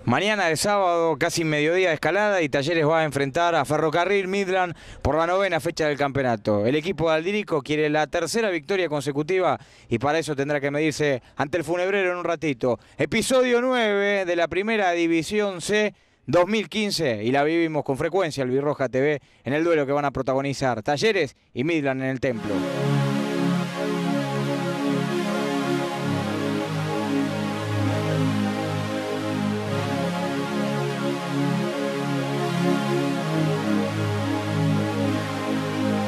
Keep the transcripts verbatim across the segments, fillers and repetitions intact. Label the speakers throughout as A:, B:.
A: Mañana de sábado, casi mediodía de escalada, y Talleres va a enfrentar a Ferrocarril Midland por la novena fecha del campeonato. El equipo de Aldirico quiere la tercera victoria consecutiva y para eso tendrá que medirse ante el Funebrero en un ratito. Episodio nueve de la Primera División C dos mil quince y la vivimos con frecuencia Albirroja T V en el duelo que van a protagonizar Talleres y Midland en el Templo.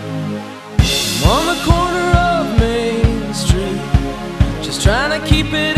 B: On the corner of Main Street, just trying to keep it